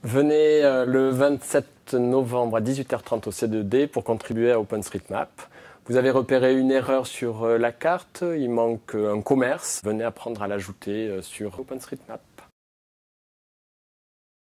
Venez le 27 novembre à 18h30 au C2D pour contribuer à OpenStreetMap. Vous avez repéré une erreur sur la carte, il manque un commerce. Venez apprendre à l'ajouter sur OpenStreetMap.